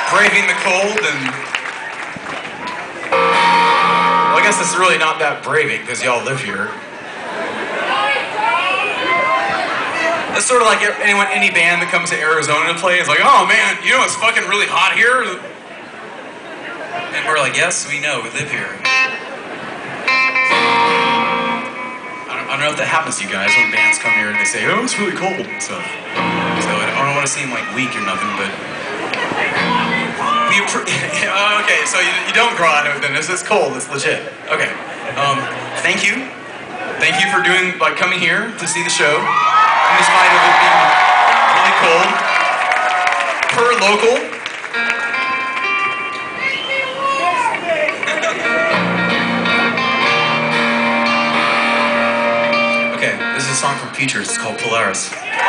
braving the cold and... Well, I guess it's really not that braving because y'all live here. It's sort of like any band that comes to Arizona to play is like, oh man, you know it's fucking really hot here? And we're like, yes, we know, we live here. I don't know if that happens to you guys when bands come here and they say, oh, it's really cold and stuff. So I don't want to seem like weak or nothing, but... okay, so you don't grow out of it then. It's cold, it's legit. Okay. Thank you. Thank you for coming here to see the show. In spite of it being really cold. Per local. Okay, this is a song from Features. It's called Polaris.